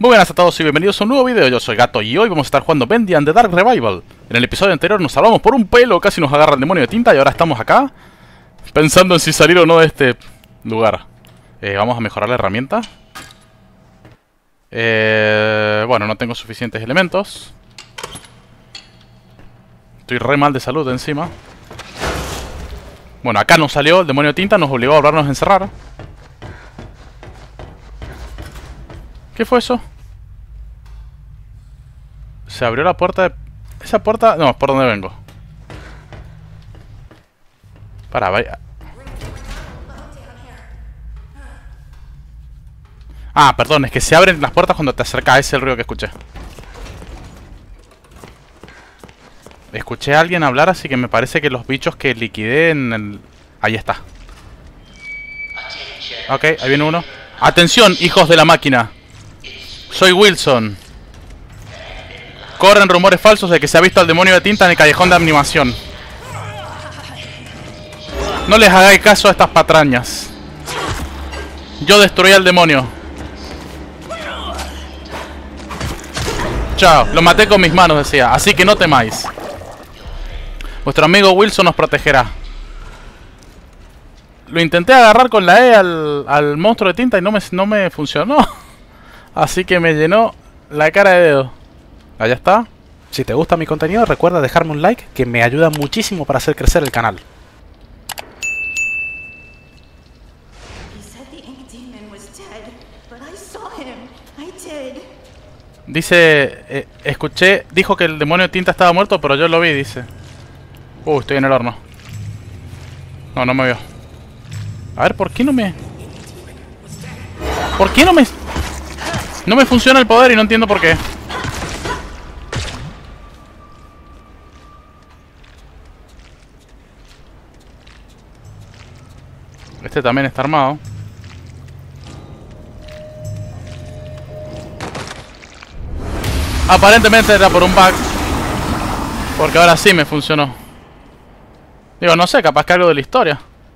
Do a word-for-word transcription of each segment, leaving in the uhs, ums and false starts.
Muy buenas a todos y bienvenidos a un nuevo video. Yo soy Gato y hoy vamos a estar jugando Bendy and the Dark Revival. En el episodio anterior nos salvamos por un pelo, casi nos agarra el demonio de tinta y ahora estamos acá pensando en si salir o no de este lugar. eh, Vamos a mejorar la herramienta. eh, Bueno, no tengo suficientes elementos. Estoy re mal de salud encima. Bueno, acá nos salió el demonio de tinta, nos obligó a volvernos a encerrar. ¿Qué fue eso? Se abrió la puerta de... Esa puerta... No, ¿por dónde vengo? Para, vaya... Ah, perdón, es que se abren las puertas cuando te acercas. Ese es el ruido que escuché. Escuché a alguien hablar, así que me parece que los bichos que liquidé en el... Ahí está. Ok, ahí viene uno. ¡Atención, hijos de la máquina! Soy Wilson. Corren rumores falsos de que se ha visto al demonio de tinta en el callejón de animación. No les hagáis caso a estas patrañas. Yo destruí al demonio. Chao, lo maté con mis manos, decía. Así que no temáis. Vuestro amigo Wilson nos protegerá. Lo intenté agarrar con la E al, al monstruo de tinta y no me, no me funcionó. Así que me llenó la cara de dedo. Allá está. Si te gusta mi contenido, recuerda dejarme un like, que me ayuda muchísimo para hacer crecer el canal. Dice, eh, escuché, dijo que el demonio de tinta estaba muerto, pero yo lo vi, dice. Uh, estoy en el horno. No, no me vio. A ver, ¿por qué no me...? ¿Por qué no me...? No me funciona el poder y no entiendo por qué. Este también está armado. Aparentemente era por un bug, porque ahora sí me funcionó. Digo, no sé, capaz que algo de la historia.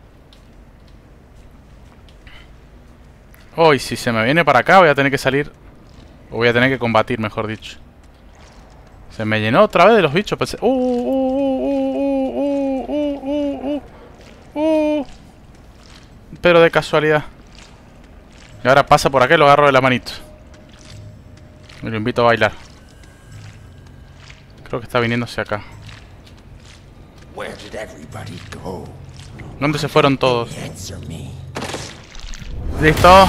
Hoy, si se me viene para acá voy a tener que salir. O voy a tener que combatir, mejor dicho. Se me llenó otra vez de los bichos. Pensé... Uh, uh, uh, uh, uh, uh, uh, uh. Pero de casualidad. Y ahora pasa por acá y lo agarro de la manito. Me lo invito a bailar. Creo que está viniendo hacia acá. ¿Dónde se fueron todos? Listo.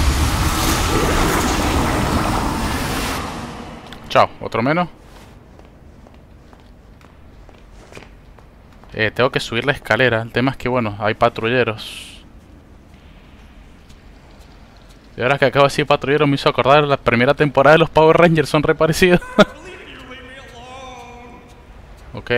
Chao, otro menos. Eh, tengo que subir la escalera. El tema es que, bueno, hay patrulleros. Y ahora que acabo de decir patrulleros me hizo acordar la primera temporada de los Power Rangers. Son re parecidos. Ok.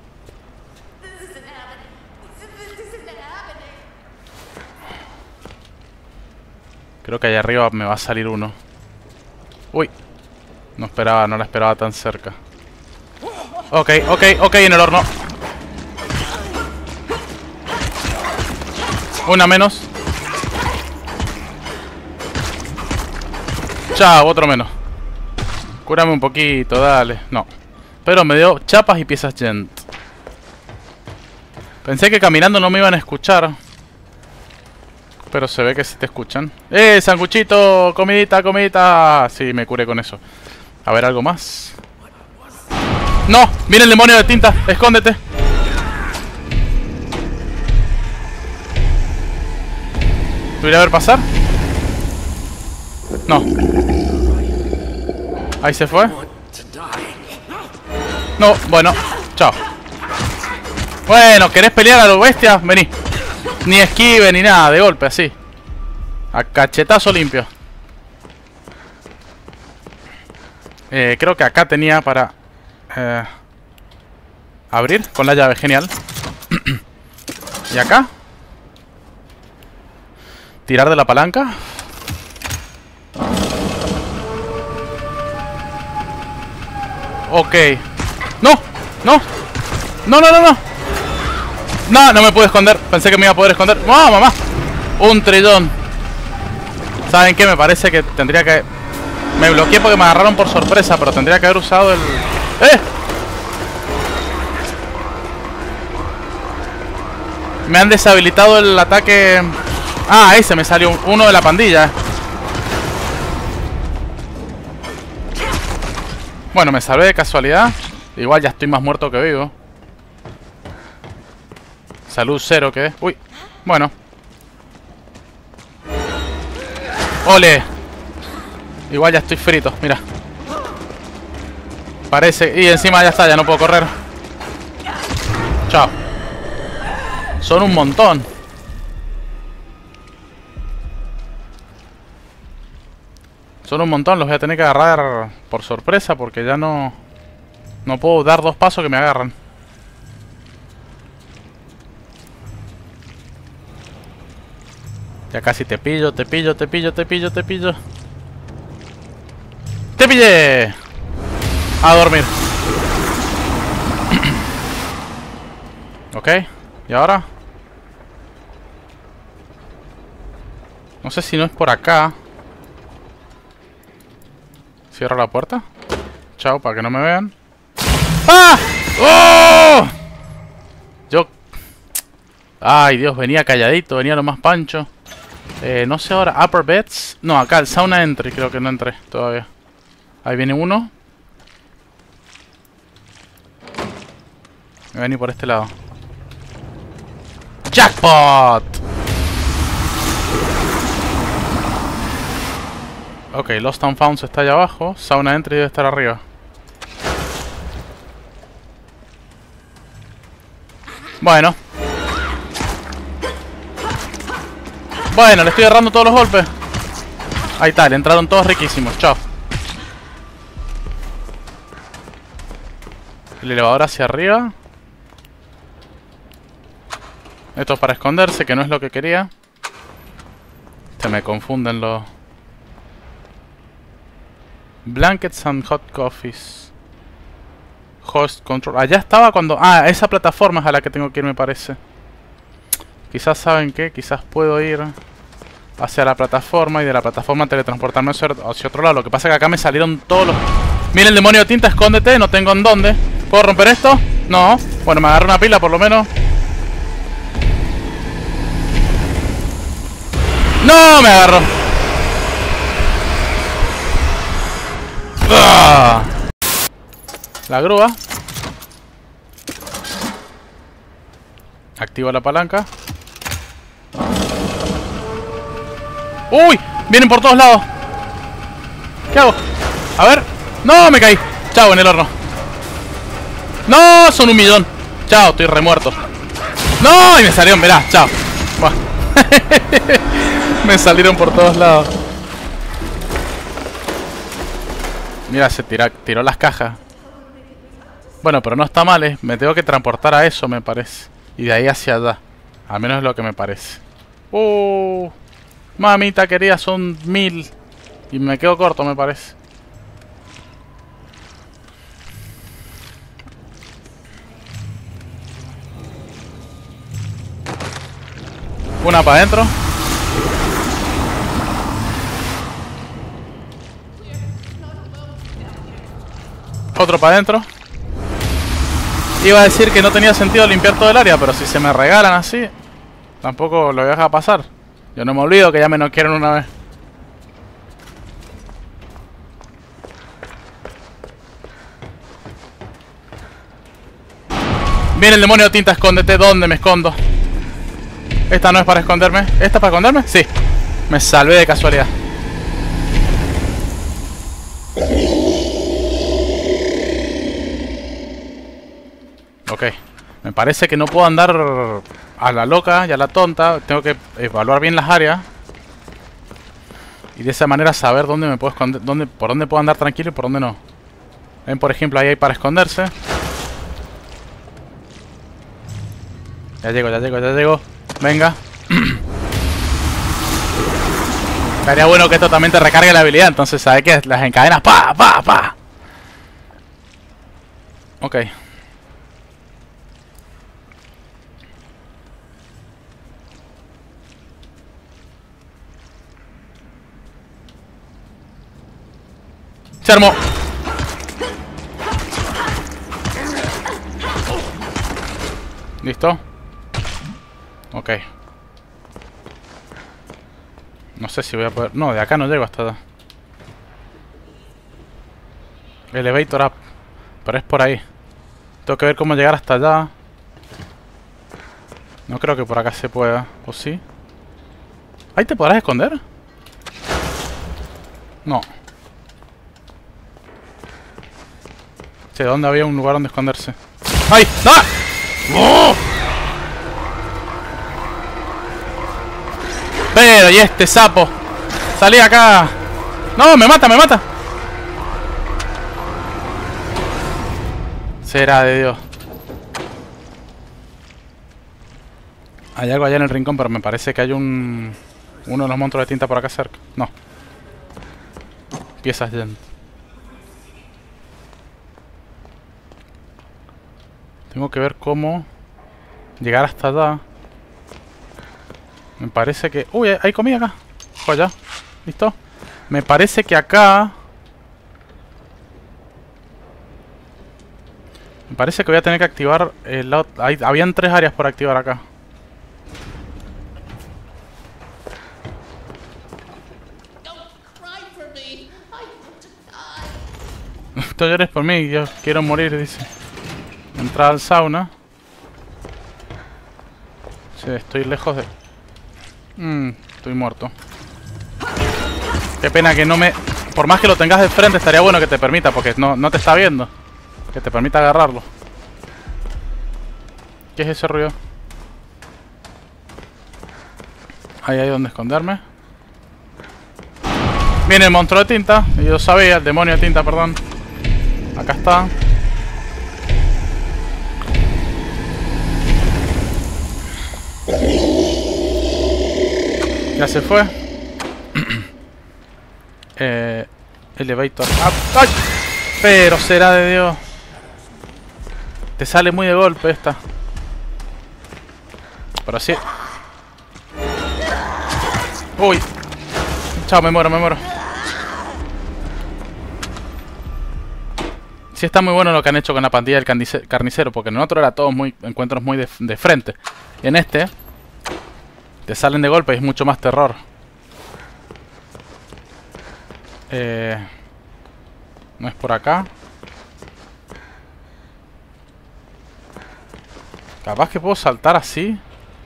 Creo que allá arriba me va a salir uno. Uy. No esperaba, no la esperaba tan cerca. Ok, ok, ok, en el horno. Una menos. Chao, otro menos. Cúrame un poquito, dale. No. Pero me dio chapas y piezas gent. Pensé que caminando no me iban a escuchar. Pero se ve que se te escuchan. ¡Eh, sanguchito! ¡Comidita, comidita! Sí, me curé con eso. A ver, ¿algo más? ¡No! ¡Viene el demonio de tinta! ¡Escóndete! ¿Lo iré a ver pasar? No. Ahí se fue. No, bueno, chao. Bueno, ¿querés pelear a los bestias? Vení. Ni esquive ni nada, de golpe, así. A cachetazo limpio. Eh, creo que acá tenía para... Eh, abrir con la llave, genial. Y acá tirar de la palanca. Ok. ¡No! ¡No! ¡No, no, no, no! No, no me pude esconder. Pensé que me iba a poder esconder. ¡No, mamá! Un trillón. ¿Saben qué? Me parece que tendría que Me bloqueé porque me agarraron por sorpresa, pero tendría que haber usado el... ¡Eh! Me han deshabilitado el ataque... Ah, ese me salió uno de la pandilla. Bueno, me salvé de casualidad. Igual ya estoy más muerto que vivo. Salud cero que es. Uy, bueno. ¡Ole! Igual ya estoy frito, mira. Parece... Y encima ya está, ya no puedo correr. Chao. Son un montón. Son un montón, los voy a tener que agarrar por sorpresa porque ya no... No puedo dar dos pasos que me agarran. Ya casi te pillo, te pillo, te pillo, te pillo, te pillo. ¡Te pillé! A dormir. Ok, ¿y ahora? No sé si no es por acá. Cierro la puerta. Chao, para que no me vean. ¡Ah! ¡Oh! Yo... Ay, Dios, venía calladito, venía lo más pancho. Eh, no sé ahora, upper beds. No, acá, el sauna entry, creo que no entré todavía. Ahí viene uno. Me voy a venir por este lado. ¡Jackpot! Ok, Lost and Found está allá abajo. Sauna entry debe estar arriba. Bueno. Bueno, le estoy agarrando todos los golpes. Ahí está, le entraron todos riquísimos. Chao. El elevador hacia arriba. Esto es para esconderse, que no es lo que quería. Se me confunden los... Blankets and hot coffees. Host control. Allá estaba cuando... Ah, esa plataforma es a la que tengo que ir, me parece. Quizás, ¿saben qué? Quizás puedo ir hacia la plataforma y de la plataforma teletransportarme hacia otro lado. Lo que pasa es que acá me salieron todos los... Mira el demonio de tinta, escóndete. No tengo en dónde. ¿Puedo romper esto? No. Bueno, me agarré una pila por lo menos. ¡No! Me agarró. ¡Ah! La grúa. Activa la palanca. ¡Uy! Vienen por todos lados. ¿Qué hago? A ver. ¡No! Me caí. Chao, en el horno. ¡No! Son un millón. Chao, estoy remuerto. ¡No! Y me salieron, mirá. Chao. Buah. Me salieron por todos lados. Mira, se tira, tiró las cajas. Bueno, pero no está mal, ¿eh? Me tengo que transportar a eso, me parece. Y de ahí hacia allá. Al menos es lo que me parece. ¡Uh! Mamita querida, son mil. Y me quedo corto, me parece. Una para adentro. Otro para adentro. Iba a decir que no tenía sentido limpiar todo el área, pero si se me regalan así, tampoco lo voy a dejar pasar. Yo no me olvido que ya me noquearon una vez. Viene el demonio de tinta, escóndete. ¿Dónde me escondo? Esta no es para esconderme. ¿Esta es para esconderme? Sí. Me salvé de casualidad. Ok. Me parece que no puedo andar a la loca y a la tonta. Tengo que evaluar bien las áreas. Y de esa manera saber dónde me puedo esconder, dónde, por dónde puedo andar tranquilo y por dónde no. Ven, por ejemplo, ahí hay para esconderse. Ya llego, ya llego, ya llego. Venga. Estaría bueno que esto también te recargue la habilidad. Entonces, ¿sabes qué? Las encadenas. ¡Pa! ¡Pa! ¡Pa! Ok. Se armó. ¿Listo? Ok. No sé si voy a poder... No, de acá no llego hasta allá. Elevator up. Pero es por ahí. Tengo que ver cómo llegar hasta allá. No creo que por acá se pueda. ¿O sí? ¿Ahí te podrás esconder? No. Che, ¿dónde había un lugar donde esconderse? ¡Ay! ¡No! ¡Oh! Pero, ¿y este sapo? ¡Salí acá! ¡No! ¡Me mata, me mata! Será de Dios. Hay algo allá en el rincón, pero me parece que hay un... Uno de los monstruos de tinta por acá cerca. No. Piezas de... Tengo que ver cómo llegar hasta allá. Me parece que... Uy, hay comida acá. Joya. ¿Listo? Me parece que acá... Me parece que voy a tener que activar el lado... Hay... Habían tres áreas por activar acá. No llores por mí, yo quiero morir, dice. Entrar al sauna. Sí, estoy lejos de... Mmm, estoy muerto. Qué pena que no me... Por más que lo tengas de frente, estaría bueno que te permita, porque no, no te está viendo. Que te permita agarrarlo. ¿Qué es ese ruido? Ahí hay donde esconderme. Viene el monstruo de tinta. Y yo sabía, el demonio de tinta, perdón. Acá está. Ya se fue. eh, elevator up. ¡Ay! Pero será de Dios. Te sale muy de golpe esta. Pero sí. Uy. Chao, me muero, me muero. Sí está muy bueno lo que han hecho con la pandilla del carnicero, porque en el otro era todos muy encuentros muy de, de frente. Y en este te salen de golpe y es mucho más terror. Eh, no es por acá. Capaz que puedo saltar así.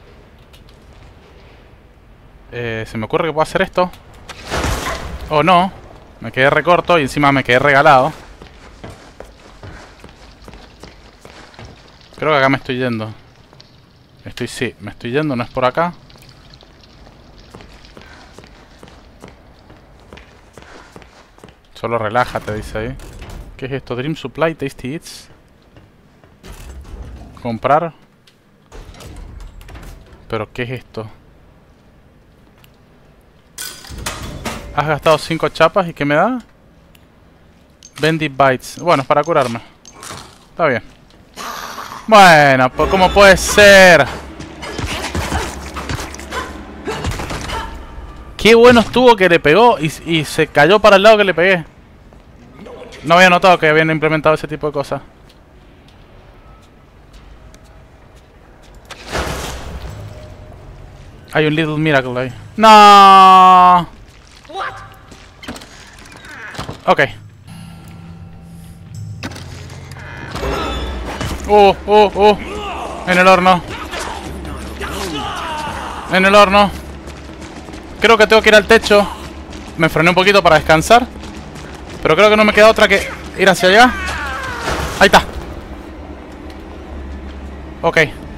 Eh, se me ocurre que puedo hacer esto. O no. Me quedé recorto y encima me quedé regalado. Creo que acá me estoy yendo. Estoy, sí, me estoy yendo, no es por acá. Solo relájate, dice ahí. ¿Qué es esto? Dream Supply, Tasty Eats. Comprar. ¿Pero qué es esto? Has gastado cinco chapas y ¿qué me da? Bandit Bites. Bueno, es para curarme. Está bien. Bueno, pues ¿cómo puede ser? Qué bueno estuvo que le pegó y, y se cayó para el lado que le pegué. No había notado que habían implementado ese tipo de cosas. Hay un Little Miracle ahí. ¡No! Ok. Uh, uh, uh. En el horno. En el horno. Creo que tengo que ir al techo. Me frené un poquito para descansar. Pero creo que no me queda otra que ir hacia allá. Ahí está. Ok.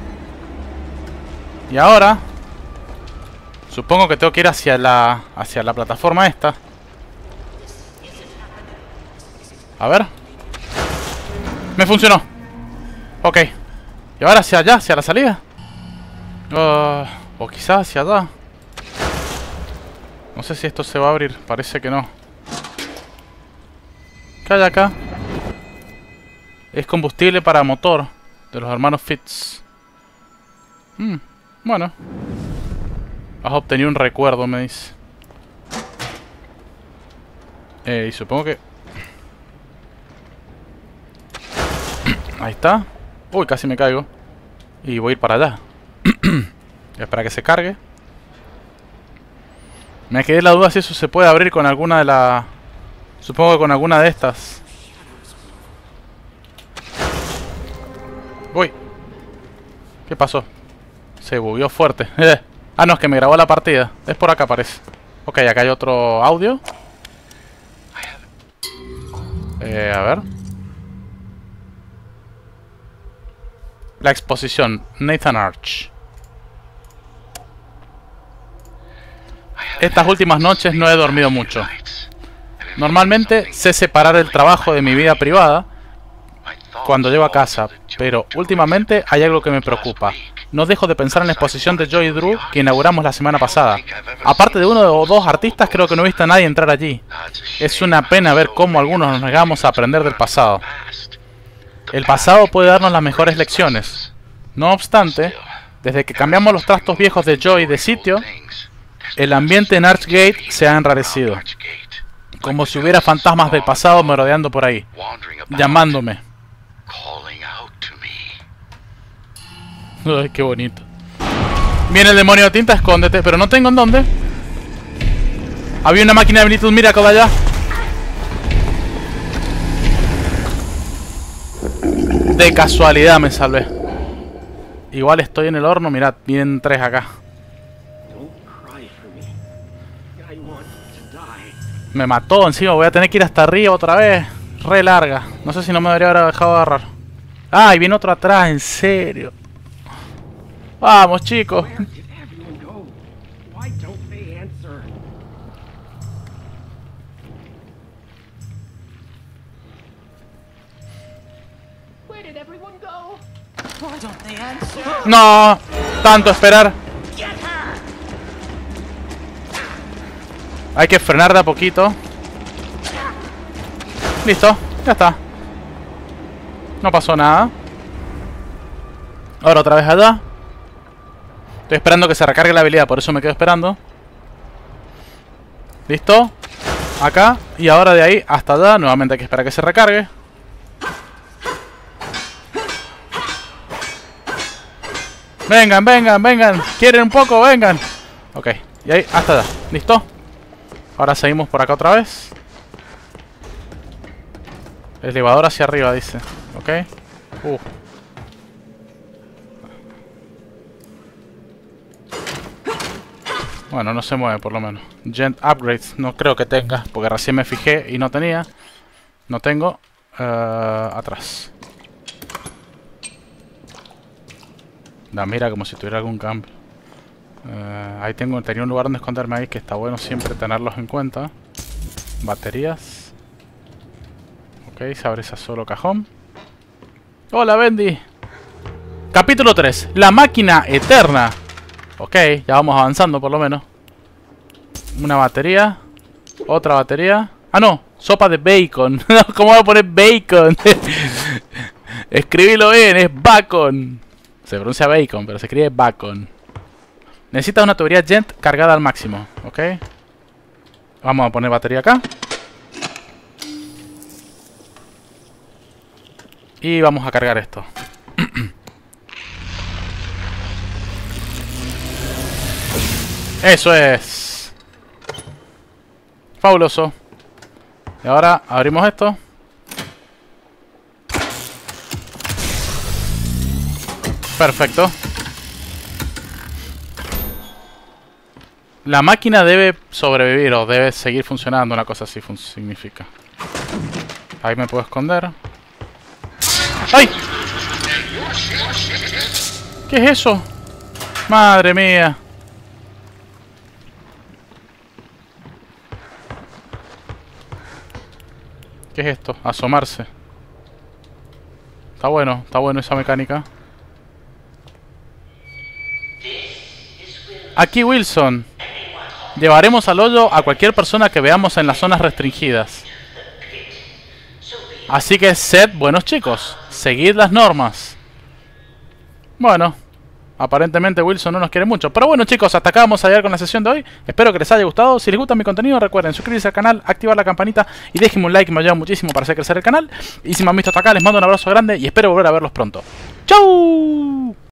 Y ahora supongo que tengo que ir hacia la hacia la plataforma esta. A ver. Me funcionó. Ok. Y ahora hacia allá, hacia la salida. Uh, o quizás hacia allá. No sé si esto se va a abrir. Parece que no. ¿Qué hay acá? Es combustible para motor de los hermanos Fitz. Hmm, bueno. Has obtenido un recuerdo, me dice. Eh, y supongo que... Ahí está. Uy, casi me caigo. Y voy a ir para allá. Espera que se cargue. Me quedé la duda si eso se puede abrir con alguna de las... Supongo que con alguna de estas. Uy. ¿Qué pasó? Se bugueó fuerte. Ah, no, es que me grabó la partida. Es por acá, parece. Ok, acá hay otro audio. Eh, a ver. La exposición. Nathan Arch. Estas últimas noches no he dormido mucho. Normalmente sé separar el trabajo de mi vida privada cuando llego a casa, pero últimamente hay algo que me preocupa. No dejo de pensar en la exposición de Joy Drew que inauguramos la semana pasada. Aparte de uno o dos artistas, creo que no he visto a nadie entrar allí. Es una pena ver cómo algunos nos negamos a aprender del pasado. El pasado puede darnos las mejores lecciones. No obstante, desde que cambiamos los trastos viejos de Joy de sitio, el ambiente en Archgate se ha enrarecido. Como si hubiera fantasmas del pasado merodeando por ahí, llamándome. Ay, qué bonito. Viene el demonio de tinta, escóndete. Pero no tengo en dónde. Había una máquina de Little Miracle allá. De casualidad me salvé. Igual estoy en el horno. Mirad, vienen tres acá. Me mató encima. Voy a tener que ir hasta arriba otra vez. Re larga. No sé si no me debería haber dejado agarrar. Ah, y viene otro atrás, en serio. Vamos, chicos. No, tanto esperar. Hay que frenar de a poquito. Listo, ya está. No pasó nada. Ahora otra vez allá. Estoy esperando que se recargue la habilidad, por eso me quedo esperando. Listo. Acá. Y ahora de ahí hasta allá. Nuevamente hay que esperar que se recargue. Vengan, vengan, vengan. ¿Quieren un poco? Vengan. Ok. Y ahí hasta allá. ¿Listo? Ahora seguimos por acá otra vez. Elevador hacia arriba, dice. Ok. Uh. Bueno, no se mueve por lo menos. Gent Upgrades no creo que tenga, porque recién me fijé y no tenía. No tengo. Uh, atrás. Da, mira, como si tuviera algún cambio. Uh, ahí tengo, tenía un lugar donde esconderme ahí, que está bueno siempre tenerlos en cuenta. Baterías. Ok, se abre ese solo cajón. Hola, Bendy. Capítulo tres. La máquina eterna. Ok, ya vamos avanzando por lo menos. Una batería. Otra batería. Ah, no. Sopa de bacon. ¿Cómo voy a poner bacon? Escribilo bien, es bacon. Se pronuncia bacon, pero se escribe bacon. Necesitas una tubería Gent cargada al máximo. Ok. Vamos a poner batería acá. Y vamos a cargar esto. Eso es. Fabuloso. Y ahora abrimos esto. Perfecto. La máquina debe sobrevivir o debe seguir funcionando, una cosa así significa. Ahí me puedo esconder. ¡Ay! ¿Qué es eso? Madre mía. ¿Qué es esto? Asomarse. Está bueno, está bueno esa mecánica. Aquí Wilson. Llevaremos al hoyo a cualquier persona que veamos en las zonas restringidas. Así que sed buenos chicos. Seguid las normas. Bueno. Aparentemente Wilson no nos quiere mucho. Pero bueno, chicos, hasta acá vamos a llegar con la sesión de hoy. Espero que les haya gustado. Si les gusta mi contenido, recuerden suscribirse al canal, activar la campanita y déjenme un like, que me ayuda muchísimo para hacer crecer el canal. Y si me han visto hasta acá, les mando un abrazo grande y espero volver a verlos pronto. ¡Chau!